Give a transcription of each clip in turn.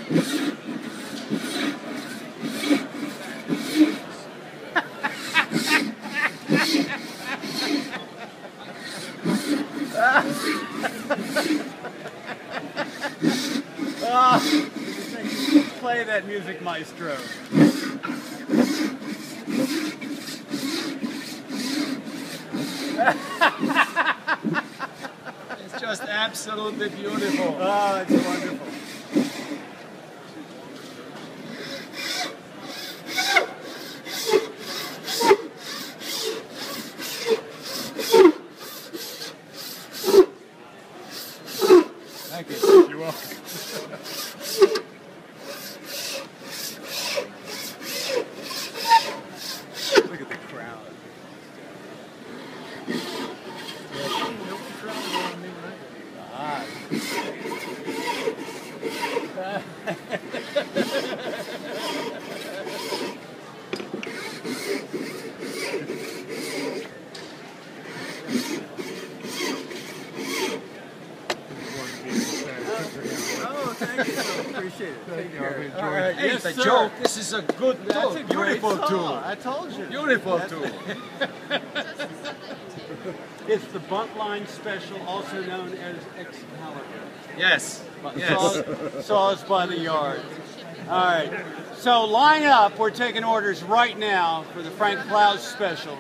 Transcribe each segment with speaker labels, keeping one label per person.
Speaker 1: Play that music, maestro.
Speaker 2: It's just absolutely beautiful.
Speaker 1: Oh, it's wonderful.
Speaker 2: Thank you. You're welcome.
Speaker 1: Look at the crowd. Oh, thank you. Appreciate it. Take care. All right.
Speaker 2: Hey,
Speaker 1: Yes,
Speaker 2: the
Speaker 1: sir.
Speaker 2: joke. This is a good
Speaker 1: That's
Speaker 2: tool.
Speaker 1: a great
Speaker 2: Beautiful
Speaker 1: song.
Speaker 2: tool.
Speaker 1: I told you.
Speaker 2: Beautiful tool.
Speaker 1: It's the Buntline Special, also known as Excalibur.
Speaker 2: Yes.
Speaker 1: Saws by the yard. All right. So line up. We're taking orders right now for the Frank Klaus Special.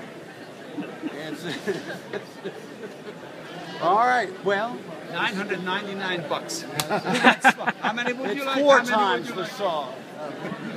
Speaker 1: All right. Well,
Speaker 2: $999. How many would
Speaker 1: it's
Speaker 2: you like?
Speaker 1: four
Speaker 2: How many would
Speaker 1: times
Speaker 2: you
Speaker 1: the
Speaker 2: like?
Speaker 1: saw.